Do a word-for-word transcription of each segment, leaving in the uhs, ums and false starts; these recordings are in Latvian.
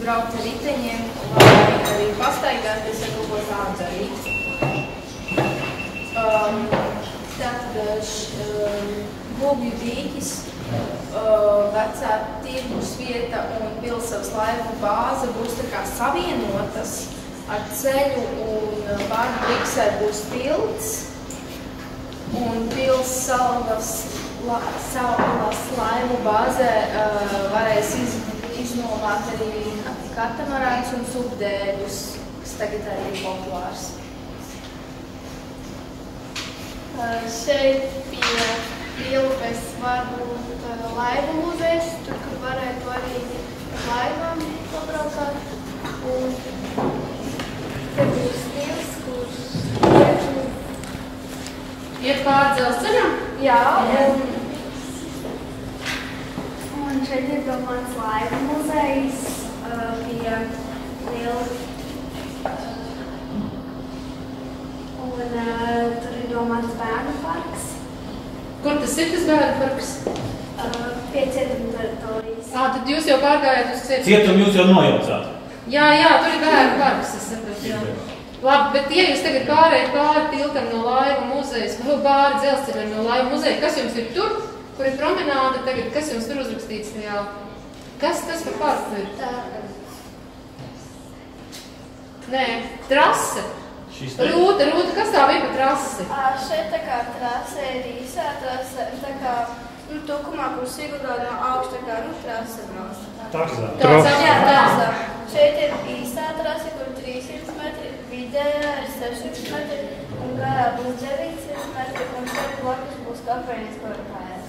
braukt ar riteņiem, vai arī pastaigāties ar kaut ko tādu darīt. Um, tātad um, Gulbju dīķis, uh, vecā tirgus vieta un Pilsavas laivu bāze būs tā kā savienotas ar ceļu un Bārdu Briksē būs tilts. Un Pilsavas la, Savas laivu bāzē uh, varēs iz, iznomāt arī katamarāns un subdēļus, kas tagad arī ir populārs. Uh, šeit pie Pilpes var būt uh, laivu muzejs, tur, kur varētu arī ar laivām pabraukāt. Un te būs stils, kurš ietu... Iet pāri dzelzceļam? Jā, un, un šeit ir domāts laivu muzejs uh, pie liela... Un uh, tur ir domāts bērnu parks. Kur tas ir, tas bērnu parks? Uh, pie cietuma teritorijas. Ā, tad jūs jau pārgājāt uz cietumu? Cietumu jūs jau nojaucāt? Jā, jā, tur ir bērnu parks, es sapratu, jā. Labi, bet ja jūs tagad pārējat pāri tiltam no laivu muzejas, vai pāri dzelzceļam no laivu muzeja, kas jums ir tur, kur ir promenāde tagad, kas jums tur uzrakstīts tajā? Kas tas par parku ir? Tā. Nē, trase. Rūta, Rūta, kas tā bija par trasi? À, šeit tā kā trase ir īsā trase, tā kā, nu, tukumā, kur Siguldā no augsta kā, nu, trase brauc. Taksā. Trase. Jā, trase. Šeit ir īsā trase, kur trīssimt metri, vidējā ir sešsimt metri, un garā būs deviņsimt metri, un šeit blakus būs kafejnīca, kur ir kājas.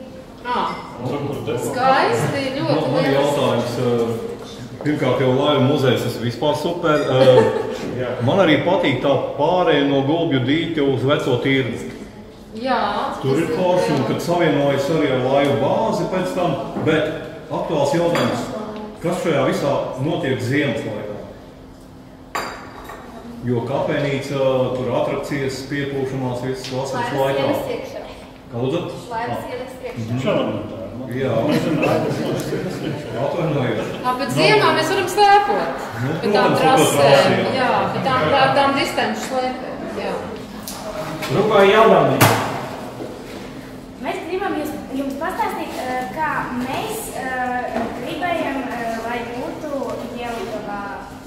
Ā, skaisti, ļoti Man ir jautājums, pirmkārt jau laivu muzejs, tas vispār super. Man arī patīk tā pārēja no Gulbju dīķa uz veco tirgu. Jā. Tur ir forši, un kad savienojas arī ar laivu bāzi pēc tam, bet aktuāls jautājums, kas šajā visā notiek ziemas laikā? Jo kafejnīca, tur atrakcijas, piepūšanās, visas vasaras laikā. Laivas ielas iekšā. Kā lūdzu? Laivas ielas iekšā. Šādi. Jā, atvainojiet. Jā, bet ziemā mēs varam slēpot. Nu, Bet tām protams, trasēm, jā. jā, bet tām, tā, tām distanču slēpēm, jā. Rukā jaunāmī. Mēs gribam jūs, jums pastāstīt, kā mēs uh, gribējam, uh, lai būtu Jelgavā.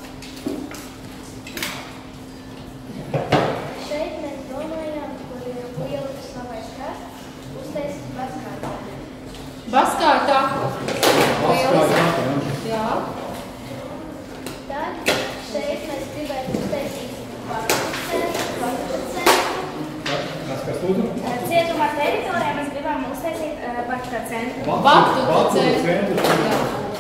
Šeit mēs domājām, kur ir lielais savais krasts, uztaisīt baskārtā. Baskārtā. Baskārtā, jā. Tad šeit mēs gribētu uztaisīt baktu centru. Kas, kas lūdzu? Cietumā teritorijā mēs gribam uztaisīt uh, baktu centru. Baktu centru. Jā.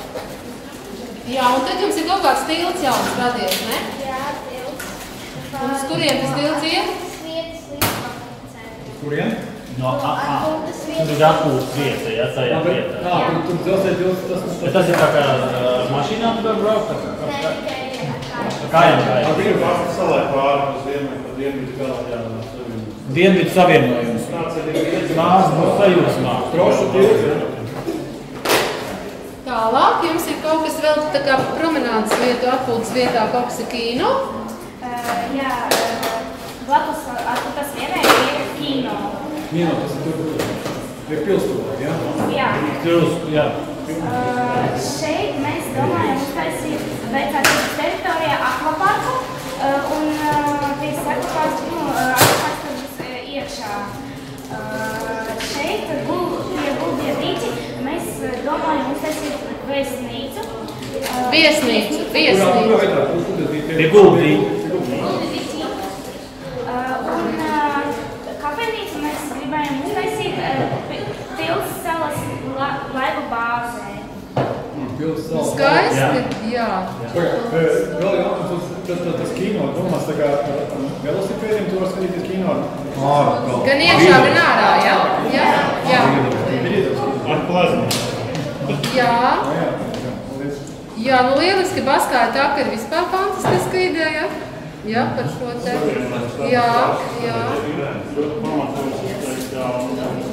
Jā, un tad jums ir kaut kāds tilts jauns radies, ne? Jā, tilts. Un uz kuriem tas tilts iet? Vietas līdz baktu centru. Kurien? No, a, a, tur ir atpūtas vieta, ja, tajā vietā. Jā, tur dzelzceļa tilts, tas... Bet tas ir tā kā uh, mašīnā tu var braukt? Nē, tikai kājām. Kājām kājām. Ar vienu vārstu salai pāri uz dienvidu, pa dienvidu galā, jā, savienojums. Dienvidu savienojums. Nāc arī viens. Nāc būs sajūsmā. Trošu tilts, jā. Tālāk jums ir kaut kas vēl tā kā promenādes vietu, atpūtas vietā, kaut kas ir kino? Uh, jā, uh, blakus atpūtas vienai ir kino. Nē, no, tas ir tur, ir pilstuvā, jā? Jā. Kļūst, jā. Uh, šeit mēs domājam uztaisīt vecā tirgus teritorijā akvaparku, uh, un uh, viss akvaparks, nu, uh, akvaparks tad būs uh, iekšā. Uh, šeit gul, pie Gulbja dīķi mēs uh, domājam uztaisīt viesnīcu. Uh, Viesnīcu, Kurā viesnīcu. vietā? Kur Pie Gulbja. Gulbja dīķi. Uh, un uh, kafejnīcu mēs gribējām uztaisīt uh, Pils salas la, laivu bāzē. Pils salas. Skaisti, jā. Vēl jautājums, tas, tas kino, domās tā kā velosipēdiem, tu var skatīties kino ārā. Gan iekšā, gan ārā, jā? Jā, jā. Ar plazmu. Jā. Jā, Jā, nu lieliski Baskārtā ir vispār fantastiska ideja. Jā, par šo te. Jā, jā.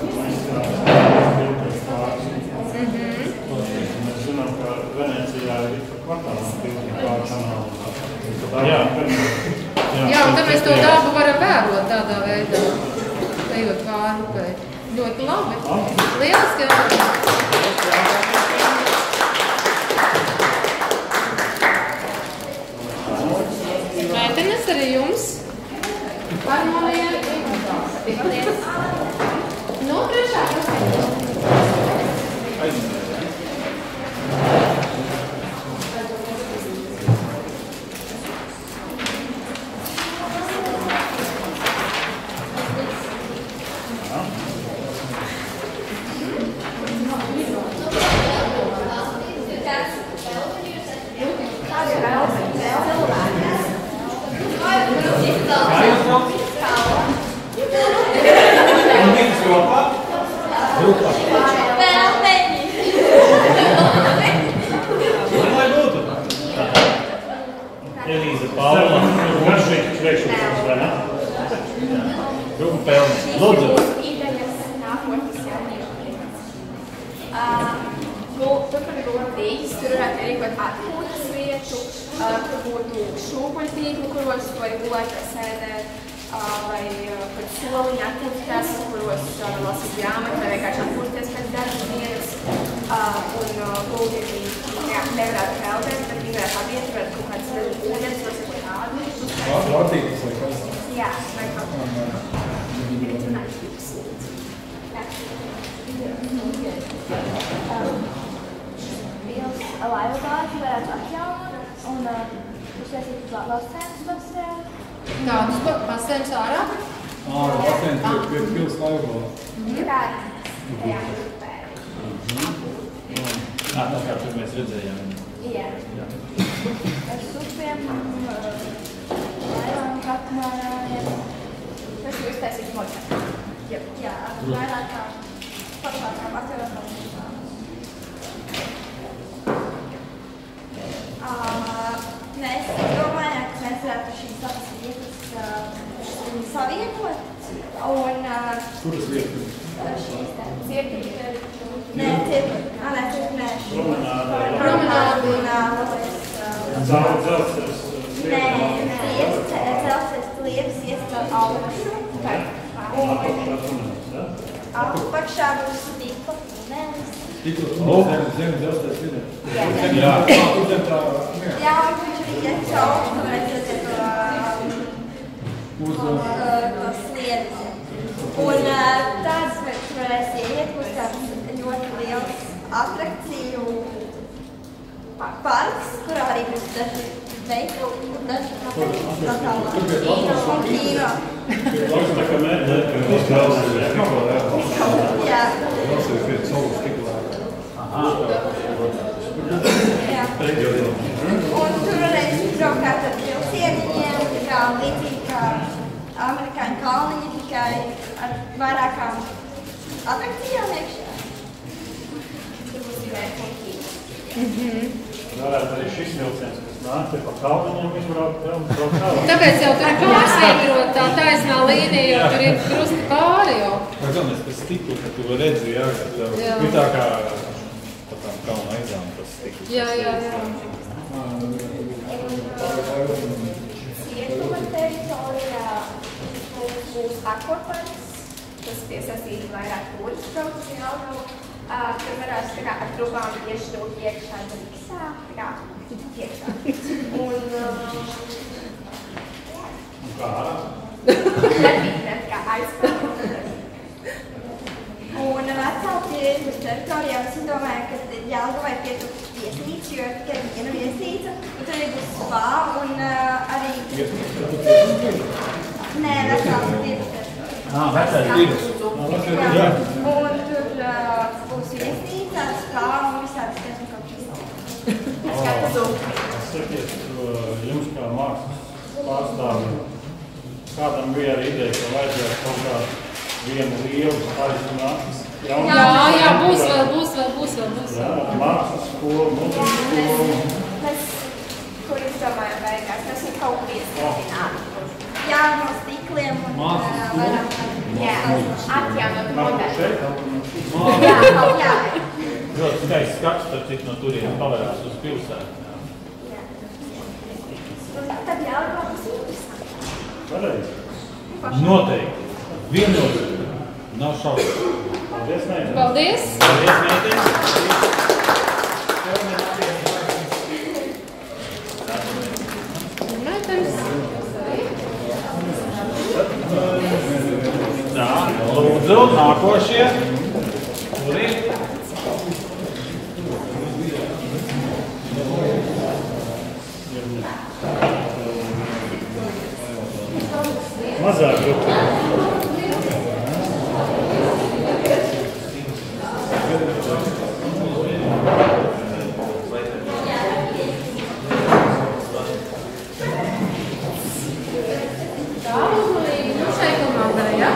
Mēs zinām, ka Venecijā ir par kvartālām pilnīgi pār kanālu. Jā. Jā, un tad mēs to dabu varam vērot tādā veidā, ejot pāri upei. Ļoti labi. Lieliski. Meitenes arī jums. Harmonija. Nu, priekšā. Elīza Paula. Garšīgs priekšlikums, vai ne? Grupa Pelni. Lūdzu. Idejas nākotnes jauniešiem. Tur, kur ir gultītis, tur varētu rīkot atpūtas vietu, tur būtu šūpuļtīkli, kuros var gulēt vai sēdēt, vai pat soliņi atpūtas, kuros var lasīt grāmatu vai vienkārši atpūsties pēc darba dienas. Un gultīti nevarētu peldēt, bet viņi varētu abiet, varētu kaut kāds ūdens, tos ir tādu. Vārtītis vai kas? Jā, vai kaut kā. Tagad runāšu jūs. Pils laivu bāzi varētu atjaunot un uztaisīt basēnus basēnu. Kādus basēnus ārā? Ārā basēns ir pie pils laivu bāzi. Kā tajā upē. Ā, tā kā tur mēs redzējām. Jā. Ar supiem, laivām, katmarājiem. Tas ir uztaisīt moļķā. Jā, vairākām pašākām atjaunotām upām. Mēs domājām, ka mēs varētu šīs abas vietas savietot. Un Kuras vietas? šīs te Cirkļi. Nē, cirkļi. Ā, nē, cirkļi, nē. Promenāde. Promenāde un labais. Caur dzelzceļas Nē, dzelzceļas lietas ies caur augšu. Un apakšā būs stikla tunelis. Tikos tunelis zem dzelzceļas vidē. Jā. Tur zem tā. Jā, viņš arī iet caur, un mēs redzam Uz to sliedes. Un tāds tur varēs iet, būs tāds ļoti liels atrakciju parks, kurā arī būs daži veikali, daži kafeņi, tā tālāk. Un kīno. Tā kā mēs dzelzceļas tikko Jā. Dzelzceļas pie saules tikko. Jā. Un tur varēs braukāt ar vilcieniņiem, tā kā līdzīgi kā amerikāņu kalniņi, tikai ar vairākām atrakcijām iekšā. Tur būs divēt un kīno. varētu arī šis vilciens, kas nāk te pa kalniņiem, izbraukt un braukt tālāk. Tāpēc jau tur ir pārsvītrot tā taisnā līnija, jo tur ir krusti pāri jau. Vai galvenais, tas stikli, ka tu redzi, jā, ka tev ir tā kā pa tām kalna aizām tas stiklis. Jā, jā, jā. Cietuma teritorijā būs akvaparks, kas piesaistīs vairāk turistu brauc uz Jelgavu. Tur varēs tā kā ar trubām iešķūt iekšā driksā, tā kā iekšā. Un... Un kā ārā? Nepītēt kā aizpārīt. Un vecā tirgus teritorijā es domāju, ka Jelgavai pietrūkst viesnīca, jo ir tikai viena viesnīca, un tur arī būs spā un uh, arī... Nē, vecā tirgus teritorijā. Ā, vecā tirgus. Jā. Un tur uh, būs viesnīca, spā un visādas tiesmu kaut kas. Sakiet, jums kā mākslas pārstāvim, kādam bija arī ideja, ka vajadzētu kaut kā vienu lielu aizrunātas. Jā, jā, būs vēl, būs vēl, būs vēl, būs Jā, vēl. mākslas skolu, mūzikas skolu. Mēs, kur izdomājam beigās, mēs viņu kaut ko iestrādināt. Jā, no stikliem un uh, vairāk. Jā, atjaunot Nāk modeli. šeit, Jā, kaut jā. Ļoti skaists skats, tad cik no turienes pavarās uz pilsētu. Pareizi. Noteikti. Viennozīmīgi. Nav šaubu. Paldies, meitenes. Paldies! Paldies, meitenes. Meitenes. Tā, lūdzu, nākošie. Kuri? Mazāk grupa. Tā, uzmanīgi. Nu, šeit komandai, ja?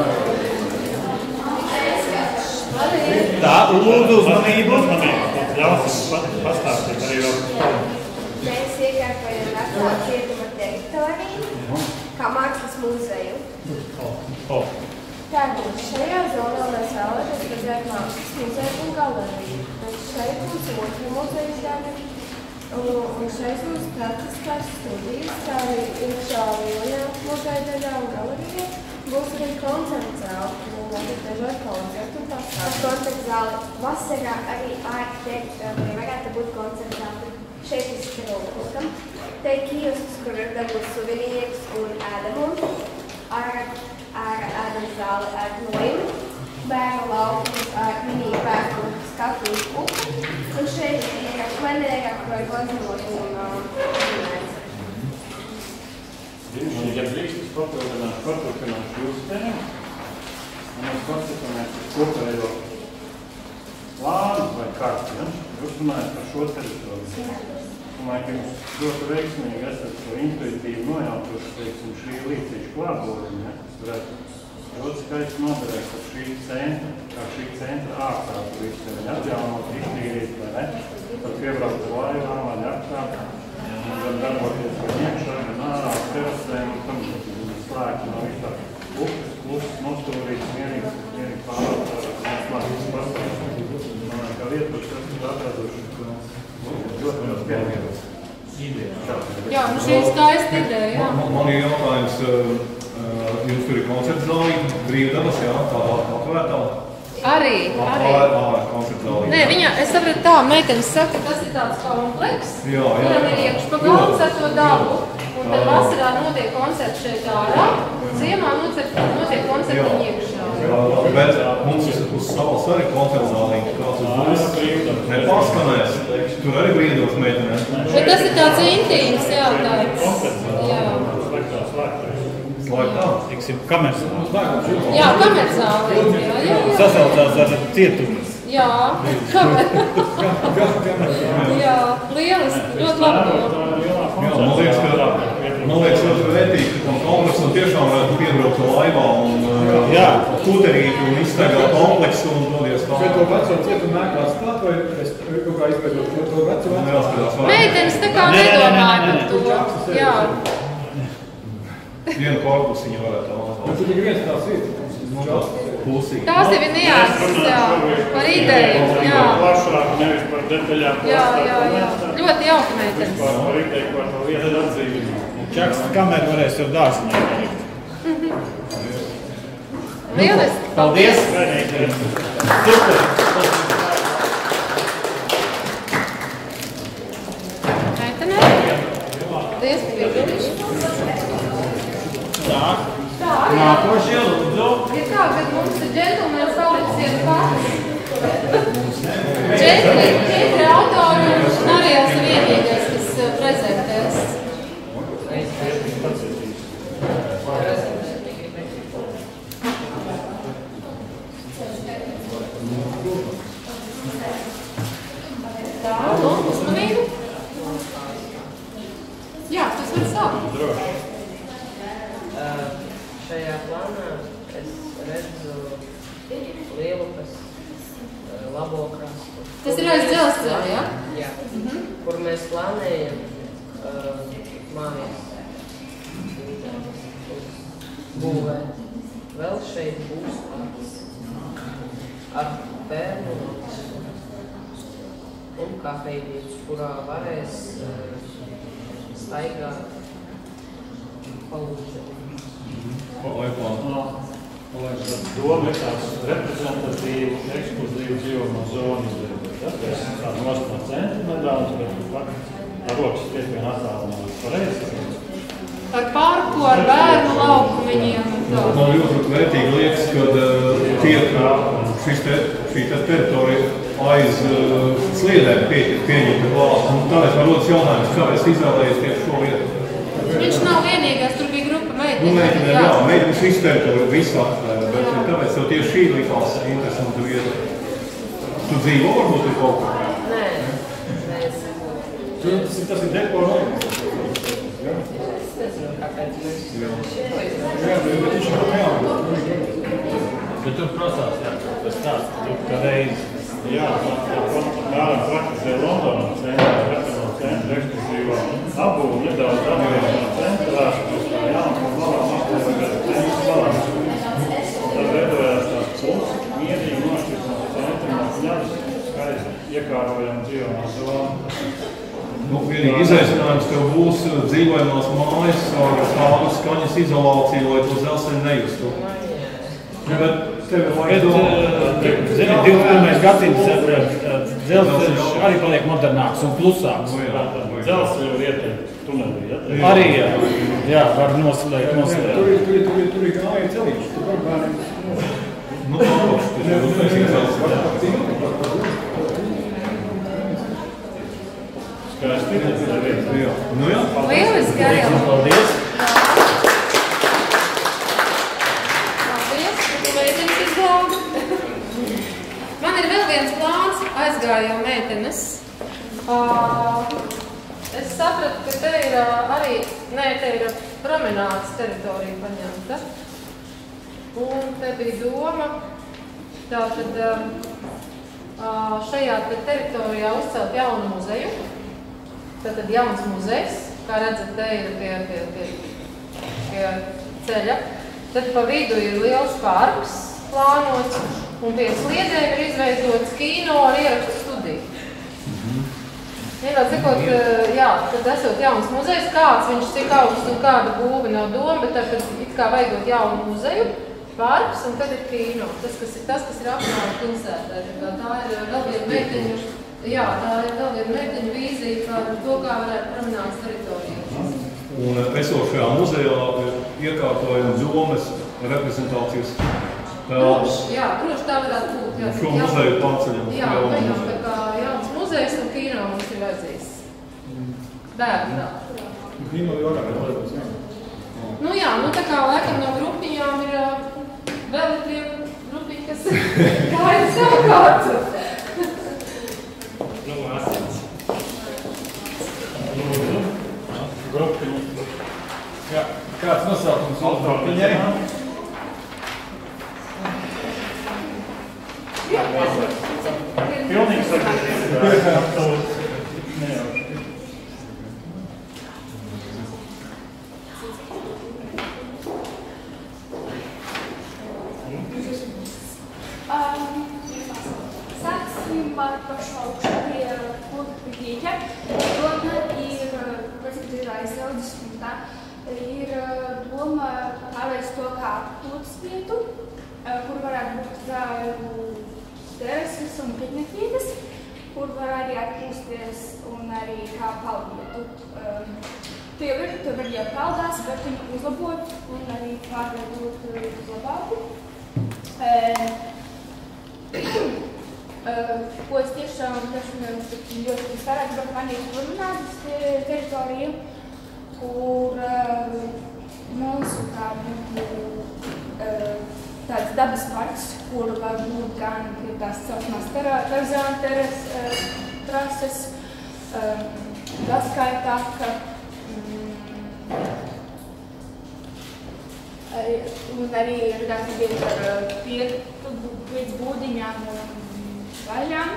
Tā, lūdzu, uzmanību. Uzmanību. Ļausim pat pastāstīt arī vēl. Mēs iekārtojam vecā cietuma teritoriju, kā mākslas muzeju. O, Tātad šajā zonā mēs vēlamies redzēt mākslas muzeju un galeriju. Tad šeit mums otra muzeja daļa, un šeit mums praktiskās studijas, kā arī iekšā lielajā muzeja daļā un galerijā. Būs arī koncerta zāle, un arī dažādi koncerti un pasākumi. Koncerta zāle vasarā arī ārā teritorija varētu būt koncerta zāle. Šeit ir skrūkam. Te ir kiosks, kur var dabūt suvenīrus un ēdamu. Ārā ēdam zāle ar nojumu. Bērnu laukums ar mini bērnu skatu un upi. Un šeit ir plenērā, kur var glazot un runāt. ja drīkst papildināt, paturpināt jūsu tēmu, un mēs paskatāmies uz kopējo plānu vai karti, ja? Jūs runājat par šo teritoriju. Domāju, ka jums ļoti veiksmīgi esat to intuitīvi nojautuši, teiksim, šī līdzīša klātbūriem, ja? Tas varētu ļoti skaisti noderēt ar šī centra, kā šī centra ārstā, kur viss ir atjaunot, iztīrīt, vai ne? Par piebraukt ar laivām vai jaktām, un gan darboties gan iekšā, gan ārā, terasēm, un tam slēgti no visā upes, klusis, nostūrīts, mierīgs, mierīgi pārāk, slēgts pasaules. Domāju, ka lietu, kas ir atraduši, ļoti ļoti pievienot. Jā, nu šī ir skaista ideja, jā. Man, man ir jautājums, jums tur ir koncerta zālī, brīvdabas, jā, tā atvērtā? Arī, arī. Ārā koncerta zālī. Nē, viņa, es sapratu tā, meitenes saka, tas ir tāds kompleks, jā, jā. kuram ir iekšpagalms ar to dabu, un tad vasarā notiek koncerts šeit ārā, un ziemā notiek, notiek koncerti iekšā. Jā, bet mums uz salas arī koncerta zālī, kāds uz būs, nepaskanēs, tur arī brīvdabas meitenēs. Bet tas ir tāds intīms, jā, tāds, jā. Slēgtā? Tiksim, kamersāli. Jā, kamersāli, jā, jā, jā. Sasaucās ar cietumu. Jā, kamer. Jā, lieliski, ļoti labi. Jā, man liekas, ka, man liekas, ļoti vērtīgi, ka tam kompleksam tiešām varētu piebraukt laivā un kuterīt un izstaigāt kompleksu un dodies tā. Vai to veco cietumu nāk kāds klāt, vai es kaut kā izveidot to veco veco? Meitenes tā kā nedomāja par to. Jā. Vienu korpusiņu varētu tā. Bet tur ir viens tās ir. Pusīgi. Tās ir nianses, jā, par ideju, jā. Plašāk, nevis par detaļām. Jā, jā, jā. Ļoti jauka meitenes. Par ideju, par to vietu atzīvību. Čaks, kameru varēs jau dārziņā. Lieliski. Paldies! Super! Meitene? Paldies, ka piedalīši. Tā. Nākošie, lūdzu. Ir kā, kad mums ir džentlmenis palicis vienu pats. Četri, četri autori un arī esmu vienīgais, kas prezentēs. Tā, nu, uzmanību. Jā, tas var sākt. Droši. Šajā plānā es redzu Lielupas labo krastu. Tas ir aiz dzelzceļa, ja? Jā. Mhm. Kur mēs plānējam uh, mājas būvēt. Vēl šeit būs tāds ar bērnu un kafejnīcu, kurā varēs uh, staigāt palūdzēt. Doma ir tāds reprezentatīvu, ekskluzīvu dzīvojamo zonu izveidot. Tā nost no centra nedaudz, bet ar rokas piespien attālināt pareizi. Ar parku, ar bērnu laukumiņiem un tā. Man ļoti vērtīgi liekas, kad uh, tiek šis te, šī te teritorija aiz uh, sliedēm pie, pieņemta klāt. Un tāpēc man rodas jautājums, kāpēc izvēlējies tieši šo vietu? Viņš nav vienīgais, tur bija grupa meiteņu. Nu, meiteņu, jā, jā meiteņu šis teritorija visu atklāja, bet jā. Tāpēc tev tieši šī likās interesanta vieta. Tu dzīvo varbūt ir kaut kā? Nē, nē, es Tas, tas ir dekorējums. Jā, jā, bet viņš ir reāli. Bet tu prasās, jā, tas tāds, tu kādreiz. Jā, mēram praktizē Londonā centrā, Reprezentatīvā centra ekskluzīvā apbūve nedaudz atgriezt no centrā, uz tā jauna un malām apbūve gada centra malām. Tad veidojās tās pulsi, mierīgi nošķirt no centra, no ņavis, skaisti iekārojam dzīvojamā zonu. Nu, vienīgi izaicinājums tev būs dzīvojamās mājas ar tādu skaņas izolāciju, lai to dzelzceļu nejustu. Ja, bet tev ir laika domāt. Zini, divdesmit pirmais gadsimts dzelzceļš arī paliek modernāks un klusāks. Dzelzceļu vieta tunelī, ja? Arī, jā, jā, var noslēgt, noslēgt. Tur ir, tur ir, tur ir, tur ir gāja celīši, tur var bērniem. Nu, tāpēc, tas ir uztaisīgs dzelzceļš. Skaisti, tas ir vieta. Jā. Nu jā. Lieliski arī. Paldies. Paldies, ka tu meitenes izglābi. Man ir vēl viens plāns, aizgāja jau meitenes. Uh, es sapratu, ka te ir uh, arī, nē, te ir promenādes teritorija paņemta. Un te bija doma, tātad uh, šajā te teritorijā uzcelt jaunu muzeju. Tātad jauns muzejs, kā redzat, te ir pie, pie, pie, pie ceļa. Tad pa vidu ir liels parks plānots, un pie sliedēm ir izveidots kino ar ierakstu studiju. Vienkārši sakot, jā, tad esot jauns muzejs, kāds viņš cik augsts un kāda būve nav doma, bet tad it kā vajadot jaunu muzeju, parks, un tad ir kino. Tas, kas ir tas, kas ir apkārt pilsētā. Tā ir vēl viena meiteņu, jā, tā ir vēl viena meiteņu vīzija par to, kā varētu promenādes teritoriju. Un esošajā muzejā iekārtojam domas reprezentācijas telpas. Jā, droši tā varētu būt. Jā, šo muzeju pārceļam. Jā, jā, tā kā jauns muzejs un kino mums ir vajadzīgs. Bērni tā. Kino jau vairāk vajadzēs, jā. Nu jā, nu tā kā laikam no grupiņām ir vēl ir viena grupiņa, kas gaida savu kārtu. Nu, asins. Grupiņa. Jā, kāds nosaukums uz grupiņai? Pilnīgi sagatavība. Nejauši. Sāksim par pašu augšu pie Kurpīķa. Doma ir, pēc ka ir aizraudzes un tā, ir doma pārvērst to kā atpūtas vietu, kur varētu būt zāļu terases un piknikvietas, kur var arī atpūsties un arī kā paldvietu. Tu jau ir, tu var jau paldās, bet viņu uzlabot un arī pārveidot uz labāku. Ko es tiešām ļoti starētu, bet man ir promenādes teritorija, kur mūsu tā tāds dabas parks, kur var būt gan tās saucamās Tarzāna trases, gaskaitaka, un arī ir gan vieta ar pietu līdz būdiņām un vaļām,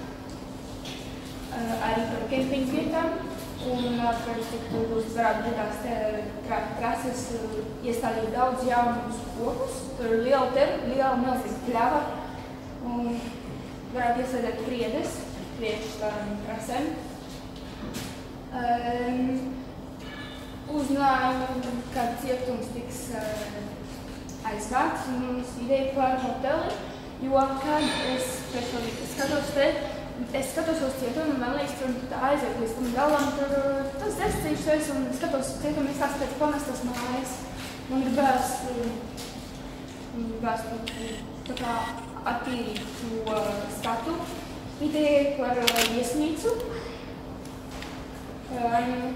arī par kempingu vietām. Un, protams, tur varētu būt tās trases iestādīt daudz jaunus kokus. Tur ir liela ter, liela milzīga pļava un varētu iestādīt priedes priekš tādām trasēm. Um, Uzzinājām, kad cietums tiks uh, aizgāt mums ideju par hoteli, jo, kad es pēc to skatos te, es skatos uz cietumu un man liekas, tur tā aiziet līdz tam galam, tur tas descīšs es un skatos cietumu, es tās pēc pamestas mājas un gribēs, gribēs tā kā attīrīt to skatu ideju par viesnīcu. Um,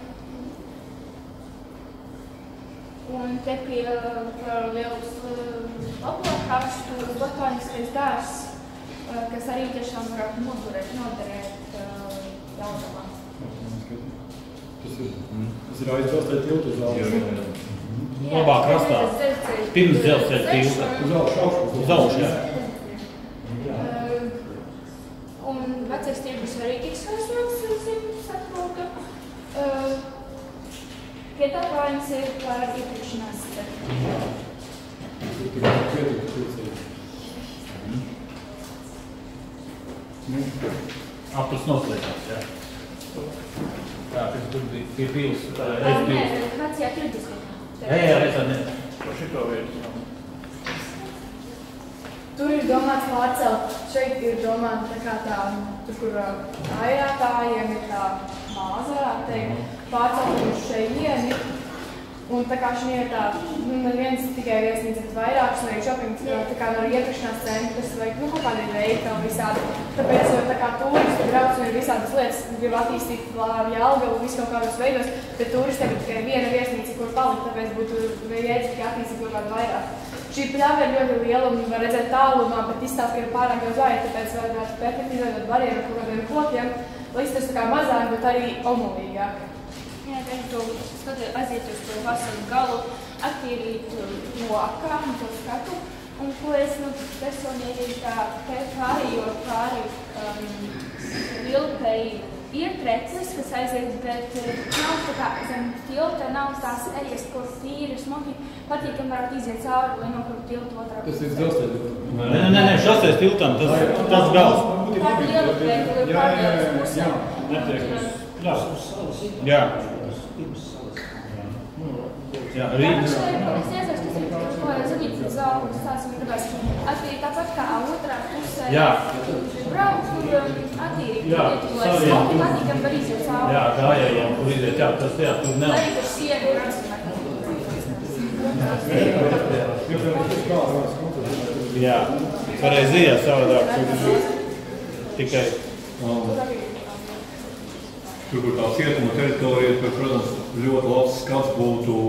un te pie lielus aplākās botāniskais dārs, kas arī tiešām varētu noturēt, noderēt Jelgavā. Tas ir, tas ir aizbraucēt tiltu uz augšu. Labā krastā. Pirms dzelzceļa tilta. Uz augšu, augšu. Uz augšu, jā. Un vecais tirgus arī tiks aizbrauks, es saprotu. Piedāvājums ir par iepirkšanās starp. Tur tur ir pietiek pilsēļi. Aptus noslēdzās, jā. Tā, kas tur bija pie pils. Nē, Vācijā tirgus. Jā, jā, redzā, ne. Par šito vietu. Tur ir domāts pārcelt, šeit ir domāta tā kā tā, tur, kur airātājiem ir tā māza, varētu teikt, pārcelt uz šeieni. Un tā kā šī ir tā, nu, neviens tikai viesnīca, bet vairākas, un arī shopping, tā kā no iepirkšanās centras, vai, nu, kaut kādi veikali visādi. Tāpēc, jo tā kā turisti brauc un ir visādas lietas, grib attīstīt Jelgavu, visu kaut kādos veidos, bet turisti tagad tikai viena viesnīca, kur palikt, tāpēc būtu jēdz tikai attīstīt kaut kādu vairāk. Šī pļava ir ļoti liela un var redzēt tālumā, bet izstāst, ka ir pārāk daudz vajag, tāpēc vajadzētu perfekti izveidot barjeru ar kaut kādiem kokiem, lai izstāst tā kā mazāk, bet arī omulīgāk. Jā, tad tu skatu aiziet uz to vasaru galu, attīrīt no apkārt un to skatu, un ko es, nu, personīgi tā pārējot pāri um, vilpei ir preces, kas aiziet, bet nav tā kā zem tilta, nav tās ejas, kur tīri smuki patīkami varētu iziet cauri, lai nokļūtu tiltu otrā pusē. Tas ir dzelzceļa. Nē, nē, nē, nē, šoseis tiltam, tas, tas gals. Tā ir liela veikla, ir pārējās pusē. Netiek. Jā. Jā, Rīgas. Es iesaistos, tas ir kaut kādā zaļītas zāles, tās un gribēs attīrīt tāpat kā otrā pusē. Jā. Brauc, kur attīrīt. Jā, lai smuki patīkami var iziet cauri. Jā, gājējiem, kur iziet, jā, tas, jā, tur nav. Arī tur siegu ir Jā, varēja zijāt savādāk, tur tikai... Tur, kur tā cietuma teritorija, tur, protams, ļoti labs skats būtu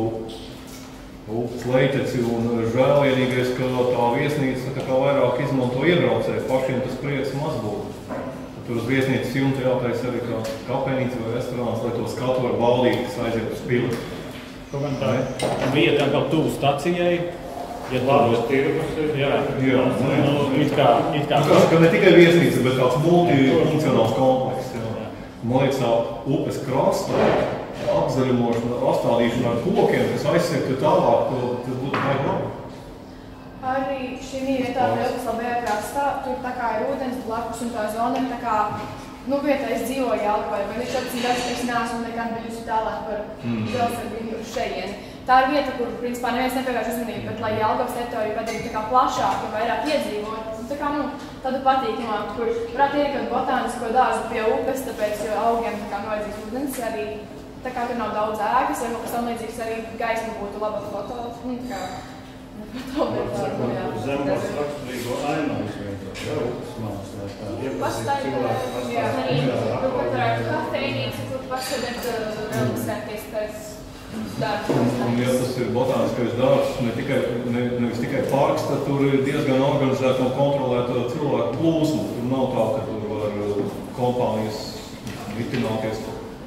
upes leiteci un žēl vienīgais, ka tā viesnīca tā kā vairāk izmanto iebraucēju, pašiem tas prieks maz būtu. Tur uz viesnīcas jumta jātais arī kā kafejnīca vai restorāns, lai to skatu var baudīt, kas aiziet uz pili. Kaut gan tā vieta kaut tuvu stacijai, ja Labas tirgus ir. Jā, jā. Nu, it kā, it kā. Tas, ka ne tikai viesnīca, bet tāds multifunkcionāls komplekss. Man liekas, tā upes krasta apzaļumošana, apstādīšana ar kokiem, kas aizsektu tālāk, tas būtu vajag labi. Arī šī vietā upes labajā krastā, tur tā kā ir ūdens blakus un tā zona ir tā kā, nu, vietā es dzīvoju Jelgavā, vai viņš atcīm daudz, ka es neesmu nekad bijusi tālāk par dzelzceļu uz šeieni. Tā ir vieta, kur, principā, neviens nepievērš uzmanību, bet, lai Jelgavas teritoriju padarītu tā kā plašāk un vairāk iedzīvot, tā kā, nu, tādu patīkamāku, kur varētu iekļaut botānisko dārzu pie upes, tāpēc, jo augiem tā kā nevajadzīgs ūdens, arī tā kā tur nav daudz ēkas, vai kas tam līdzīgs arī gaisma būtu laba foto, un tā kā, foto, bet, jā. Zemos raksturīgo ainu izvietot, jā, upes mās, lai tā iepazīst cilvēku. Jā, arī, tur pat varētu kafejnīca, kur pasadēt realizēties pēc dārzu. Un, ja tas ir botāniskais dārzs, ne tikai, ne, nevis tikai parks, tad tur ir diezgan organizēta un kontrolēta cilvēku plūsma. Tur nav tā, ka tur var kompānijas vitināties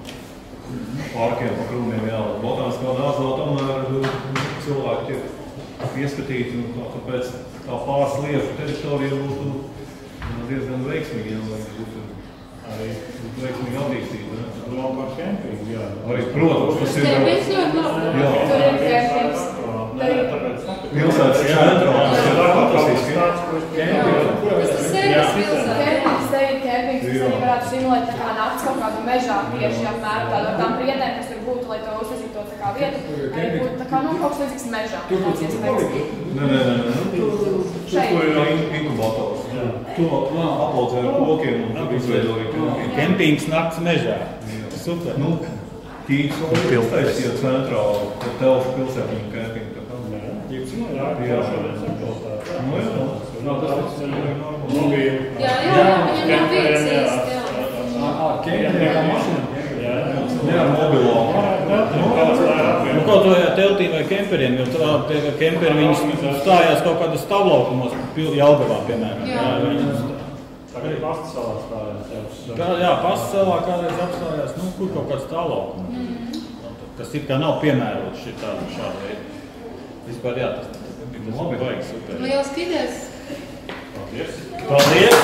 parkiem pa krūmiem. Jā, botāniskā dārzā tomēr cilvēki tiek pieskatīti, un tā, tāpēc tā pāris lietu teritorija būtu diezgan veiksmīgi, ja lai būtu arī veiksmīgi attīstīta. Nav par kempingu, jā. Arī, protams, tas ir... Kempings ļoti labi. Jā. Tur ir kempings. Nē, tāpēc... Pilsētas centrā, tas ir fantastiski. Tas ir sēras pilsēta. Kempings, te ir kempings, kas arī varētu simulēt tā kā nakts kaut kādu mežā tieši apmēram tādām tām priedēm, kas tur būtu, lai to uztaisītu to tā kā kā vieta, arī būtu tā kā, nu, kaut kas līdzīgs mežā. Tur, tur, tur palika? Nē, nē, nē, nē. Tur, kur ir inkubators. To aplaudzē ar kokiem un tur izveidoja kempingu. Kempings nakts mežā. Super. Nu, Tīks un uztaisīja centrā telšu pilsētiņu kempingu. Tīks, nu, jā, jā, Nu, jā. Nav tas mobīli. Jā, jā, viņam nav vietas īsti, jā. Ā, kempinga mašīna. Jā, Jā, mobilā. Nu, kaut vai teltīm vai kemperiem, jo tā tie kemperi viņus stājās kaut kādas stāvlaukumos, Jelgavā, piemēram. Jā. Tagad ir Pastas salā stājās. Kā, jā, Pastas salā kādreiz apstājās, nu, kur kaut kāds stāvlaukums. Mm. Kas it kā nav piemērots šī tāda šāda veida. Vispār jā, tas ir labi vajag super. Liels idejas. Paldies. Paldies!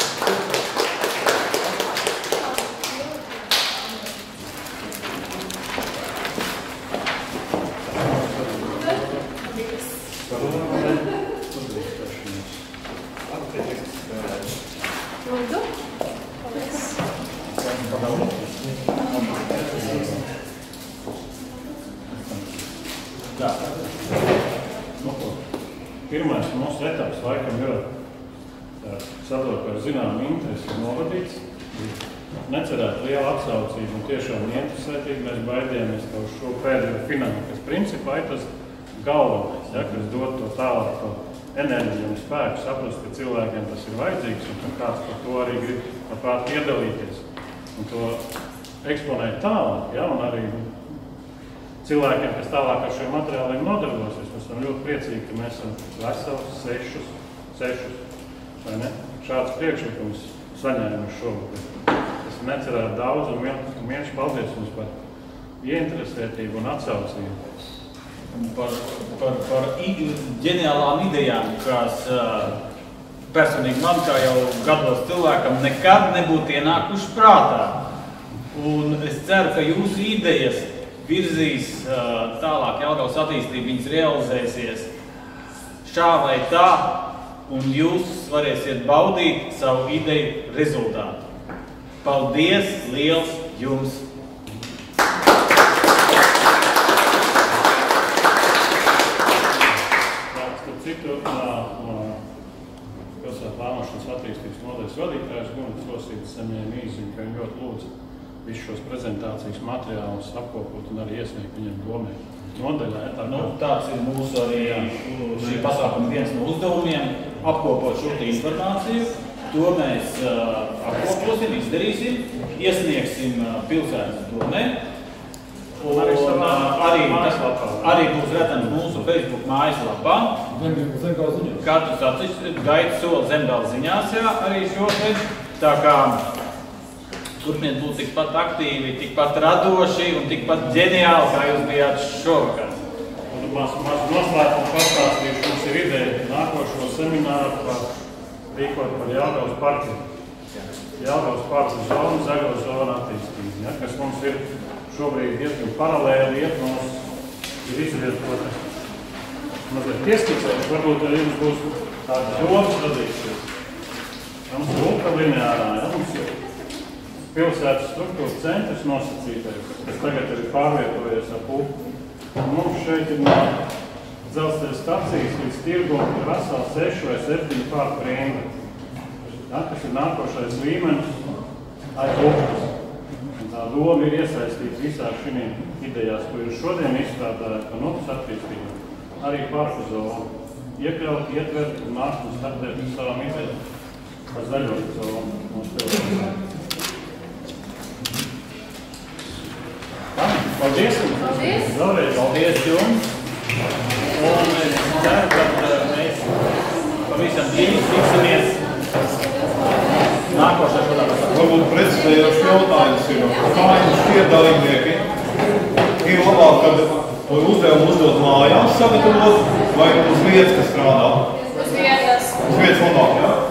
Pirmais mūsu etaps laikam ir sadot par zināmu interesi novadīts. Necerēt lielu atsaucību un tiešām interesētību. Mēs baidījāmies ka uz šo pēdējo finālu, kas principā ir tas galvenais, ja, kas dod to tālāk to enerģiju un spēku, saprast, ka cilvēkiem tas ir vajadzīgs un ka kāds par to arī grib labprāt piedalīties un to eksponēt tālāk, ja, un arī cilvēkiem, kas tālāk ar šiem materiāliem nodarbosies. Mēs esam ļoti priecīgi, ka mēs esam vesels sešus, sešus, vai ne? Šāds priekšlikums saņēmuši šogad. Es necerētu daudz un vienkārši paldies jums par ieinteresētību un atsaucību. Par, par, par ģeniālām idejām, kas uh, personīgi man, kā jau gados cilvēkam, nekad nebūtu ienākuši prātā. Un es ceru, ka jūsu idejas virzīs uh, tālāk Jelgavas attīstību, viņas realizēsies šā vai tā, un jūs varēsiet baudīt savu ideju rezultātu. Paldies liels jums! Citu no pilsētu plānošanas attīstības nodaļas vadītājs Gunts Rosītis saņēma īziņu, ka viņi ļoti lūdzu visu šos prezentācijas materiālus apkopot un arī iesniegt viņiem domē nodaļā. Tā, nu, tāds ir mūsu arī šī pasākuma viens no uzdevumiem, apkopot šo informāciju. To mēs uh, apkoposim, izdarīsim, iesniegsim uh, pilsētas domē. Un arī, arī, arī būs redzams mūsu Facebook mājaslapā. Zemgāles ziņās. Katrs atsevišķi gaida soli Zemgāles ziņās, jā, arī šodien. Tā kā turpiniet būt tikpat aktīvi, tikpat radoši un tikpat ģeniāli, kā jūs bijāt šovakar. Un maz, maz noslēpumu pastāstīšu, mums ir ideja nākošo semināru par rīkot par Jelgavas parku. Jelgavas parku zonu, zaļo zonu attīstību, ja, kas mums ir šobrīd diezgan paralēli iet mums ir izvietota. Mazliet pieskicēt, varbūt arī jums būs tāda domas radīsies. Mums ir ultralineārā, ja, mums ir pilsētas struktūras centrs nosacītais, kas tagad ir pārvietojies ap upi. Mums šeit ir no dzelzceļa stacijas līdz tirgum ir vesels seši vai septiņi parku rinda, ja, kas ir nākošais līmenis aiz upes. Tā doma ir iesaistīta visā šīm idejās, ko jūs šodien izstrādājat par upes attīstību. Arī parku zonu iekļaut, ietvert un nākt un startēt ar savām idejām par zaļo zonu mūsu pilsētā. Paldies jums! Paldies! Vēlreiz paldies jums! Un es ceru, ka mēs pavisam drīz tiksimies nākošajā šādā pasākumā. Varbūt precizējošs jautājums ir, kā jums šie dalībnieki ir labāk, kad to uzdevumu uzdot mājās sagatavot vai uz vietas, kas strādā? Uz vietas. Uz vietas labāk, jā?